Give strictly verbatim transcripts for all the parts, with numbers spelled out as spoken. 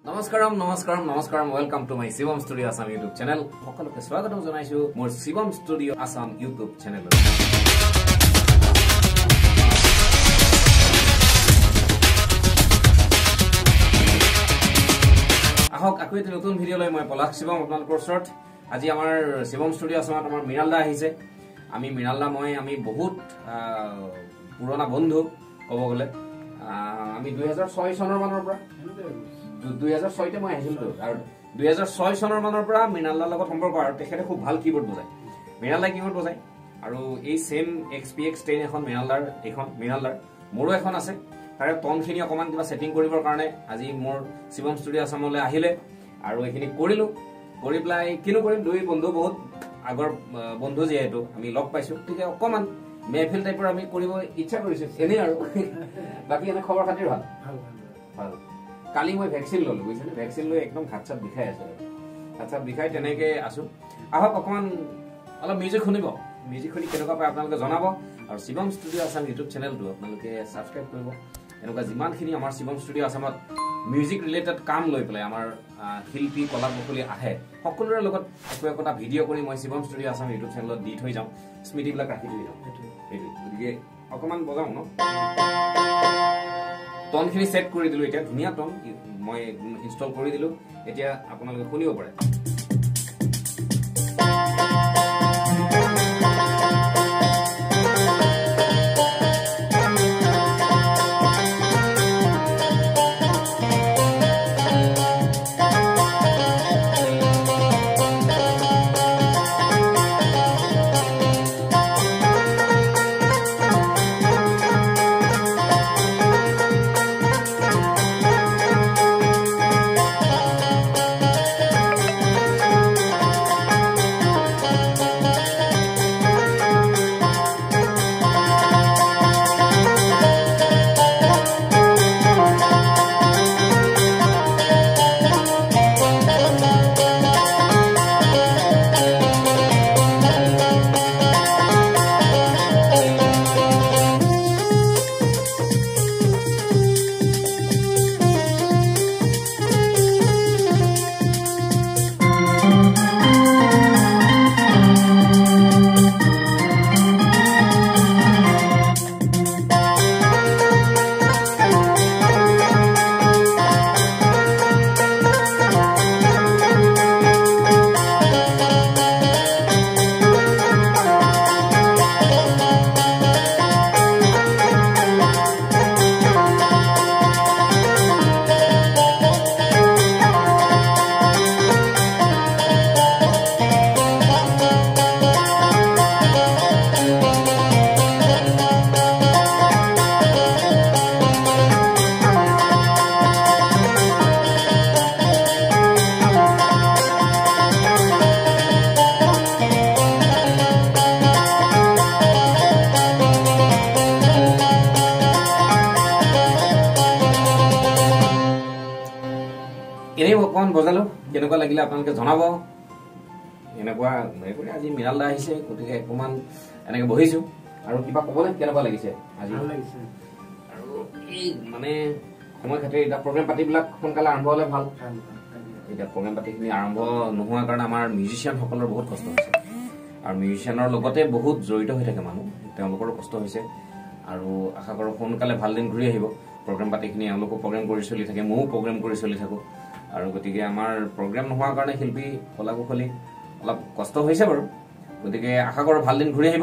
Namaskaram, namaskaram, namaskaram. Welcome to my Shivam Studio Assam YouTube channel. Hokkaloke swagatam janaisu mor Shivam Studio Assam YouTube channel. Ahok aku eta notun video loi moi Polak Shivam apnalokor short. Aji amar Shivam Studio Assam amar Minalda ahise. Ami Minalda moi ami bahut purana bondhu kobo gole. Ami two thousand six sonor manor pora two thousand six তে মই আহিছিলো আৰু two thousand six চনৰ মানৰ পৰা মিনালদাৰ লগত সম্পৰ্ক আৰু তেখেতে খুব ভাল কিবোৰ্ড বজায় মিনালদাৰ কিবোৰ্ড বজায় আৰু এই same X P X ten এখন মিনালদাৰ এখন মিনালদাৰ মোৰো এখন আছে তাৰে টনখিনি অকমান কিবা সেটিং কৰিবৰ কাৰণে আজি মোৰ শিৱম ষ্টুডিও আসামলৈ আহিলে আৰু এখিনি কৰিলো কৰি প্লাই কিনো কৰিম দুই বন্ধু বহুত আগৰ বন্ধু যেহেতু আমি লগ পাইছো ঠিক অকমান মেহফিল টাইপৰ আমি কৰিব ইচ্ছা কৰিছো এনে আৰু বাকি এনে খবৰ খাতিৰ ভাল ভাল কালি মই ভ্যাকসিন ললো বুজিছেনে ভ্যাকসিন লৈ একদম হাতছাপ বিখাই আছে হাতছাপ বিখাই তেনেকে আছো আহক অকমান অলপ মিউজিক শুনিব মিউজিক শুনি কেনেকুৱা পায় আপোনালোকে জনাব আৰু শিৱম ষ্টুডিও আসাম ইউটিউব চেনেলটো আপোনালোকে সাবস্ক্ৰাইব কৰিব এনেকুৱা যিমানখিনি আমাৰ শিৱম ষ্টুডিও আসামত মিউজিক ৰিলেটেড কাম লৈ পেলাই আমাৰ শিল্পী কলাকুশলী আহে সকলোৰে লগত একো একোটা ভিডিঅ' কৰি মই শিৱম ষ্টুডিও আসাম ইউটিউব চেনেলত দি থৈ যাওঁ স্মৃতিবিলাক ৰাখি থৈ যাওঁ এইটো গতিকে অকমান বজাওঁ ন টনখিনি সেট কৰি দিলো এতিয়া ধুনিয়া টন মই ইনষ্টল কৰি দিলো এতিয়া আপোনালোকে শুনিব পাৰে এনে অকমান বজালো কেনেকুৱা লাগিলে আপোনালোকে জনাব এনেকুৱা কৰি আজি মিনালদা আহিছে গতিকে অকমান এনেকে বহিছো আৰু কিবা ক'বলে কেনেকুৱা লাগিছে আজি ভাল লাগিছে আৰু এই মানে সময় খাতে এটা প্ৰগ্ৰাম পাতিবিলাক সোনকালে আৰম্ভ হ'লে ভাল এটা প্ৰগ্ৰাম পাতিখিনি আৰম্ভ নোহোৱাৰ কাৰণে আমাৰ মিউজিচিয়ান সকলৰ বহুত কষ্ট হৈছে আৰু মিউজিচিয়ানৰ লগতে বহুত জড়িত হৈ থাকে মানুহ তেওঁলোকৰ কষ্ট হৈছে আৰু আশা কৰোঁ সোনকালে ভাল দিন ঘূৰি আহিব প্ৰগ্ৰাম পাতিখিনি তেওঁলোকো প্ৰগ্ৰাম কৰি চলি থাকে ময়ো প্ৰগ্ৰাম কৰি চলি থাকো আৰু গতিকে আমাৰ প্ৰগ্ৰাম নোহোৱাৰ কাৰণে শিল্পী কলাকুশলী অলপ কষ্ট হৈছে বাৰু গতিকে আশা কৰোঁ ভাল দিন ঘূৰি আহিব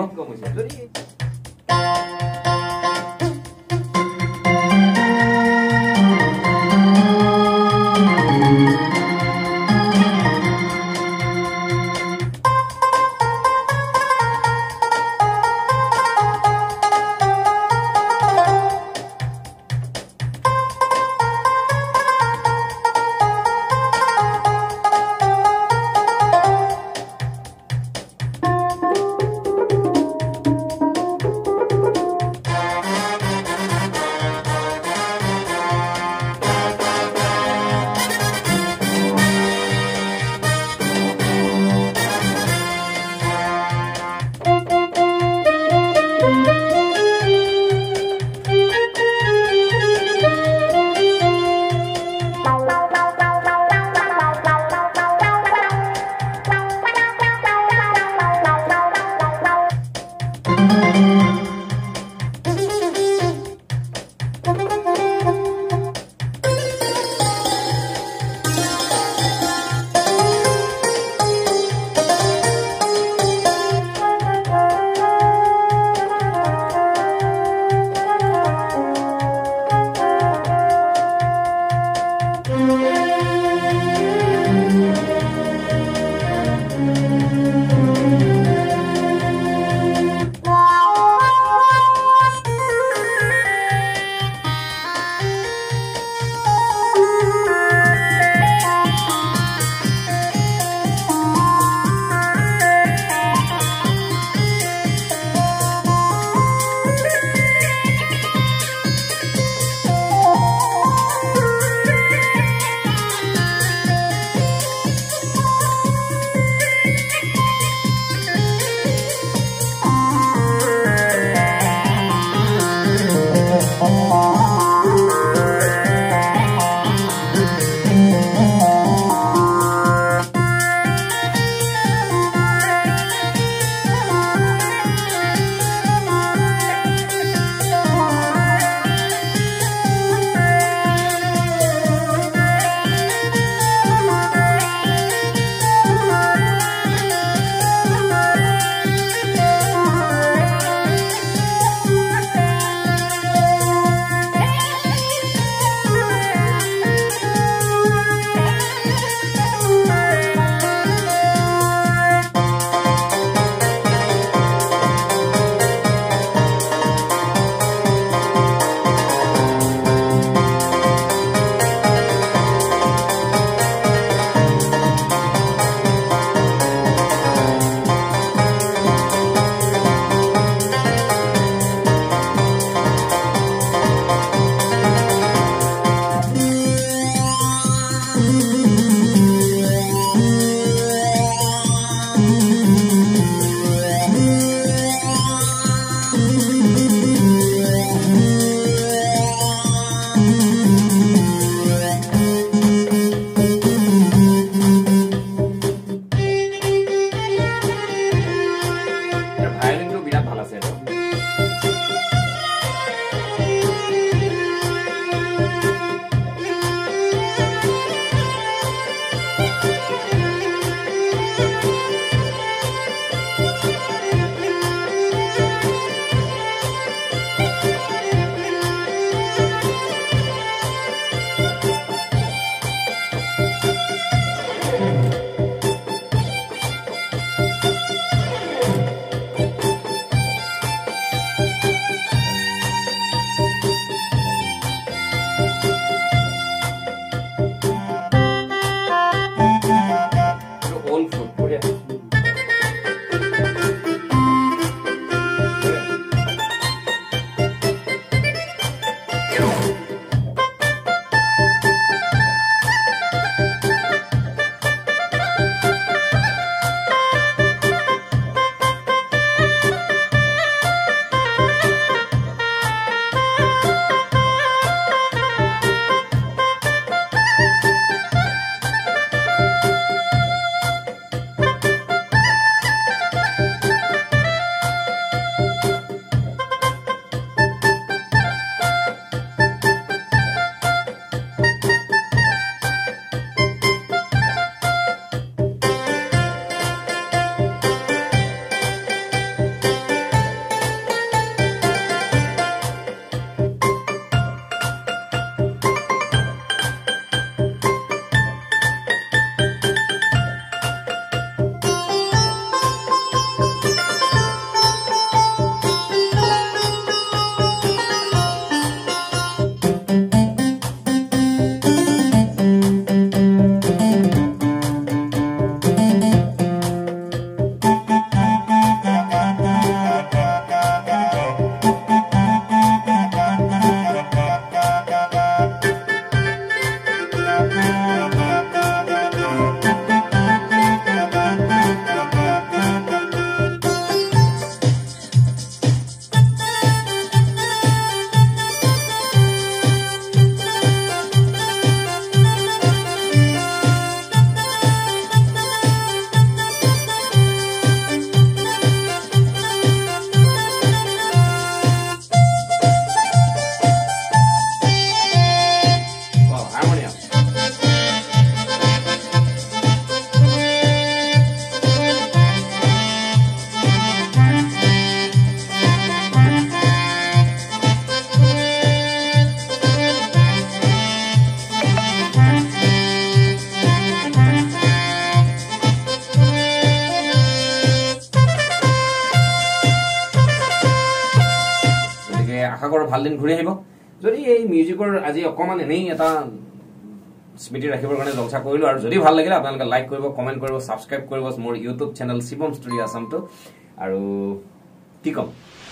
ভাল দিন ঘূৰি আহিব যদি এই মিউজিকৰ আজি অকমান এনেই এটা স্মৃতি ৰাখিবৰ কাৰণে জলসা কৰিলো আৰু যদি ভাল লাগিলে আপোনালোকে লাইক কৰিব কমেন্ট কৰিব সাবস্ক্ৰাইব কৰিব মোৰ ইউটিউব চেনেল শিৱম ষ্টুডিঅ' আসামটো আৰু কি কম